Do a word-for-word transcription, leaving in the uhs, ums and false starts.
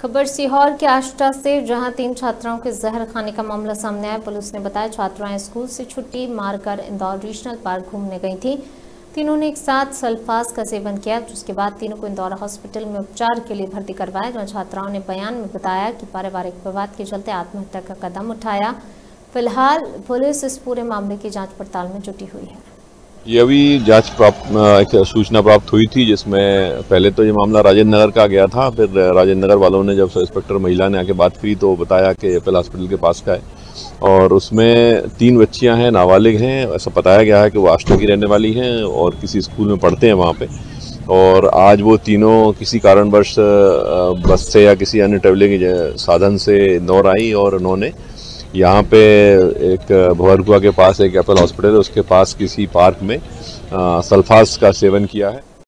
खबर सीहोर के आष्टा से, जहां तीन छात्राओं के जहर खाने का मामला सामने आया। पुलिस ने बताया छात्राएं स्कूल से छुट्टी मारकर इंदौर रीजनल पार्क घूमने गई थी। तीनों ने एक साथ सल्फास का सेवन किया, जिसके बाद तीनों को इंदौर हॉस्पिटल में उपचार के लिए भर्ती करवाया। जहां छात्राओं ने बयान में बताया कि पारिवारिक विवाद के चलते आत्महत्या का कदम उठाया। फिलहाल पुलिस इस पूरे मामले की जाँच पड़ताल में जुटी हुई है। ये अभी जांच प्राप्त एक सूचना प्राप्त हुई थी, जिसमें पहले तो ये मामला राजेंद्र नगर का गया था। फिर राजेंद्र नगर वालों ने जब सब इंस्पेक्टर महिला ने आके बात की तो बताया कि एपल हॉस्पिटल के पास का है और उसमें तीन बच्चियां हैं, नाबालिग हैं। ऐसा बताया गया है कि वो आष्टा की रहने वाली हैं और किसी स्कूल में पढ़ते हैं वहाँ पे। और आज वो तीनों किसी कारणवश बस से या किसी अन्य ट्रेवलिंग साधन से इंदौर आई और उन्होंने यहाँ पे एक भवरकुआ के पास एक एपल हॉस्पिटल है, उसके पास किसी पार्क में सल्फास का सेवन किया है।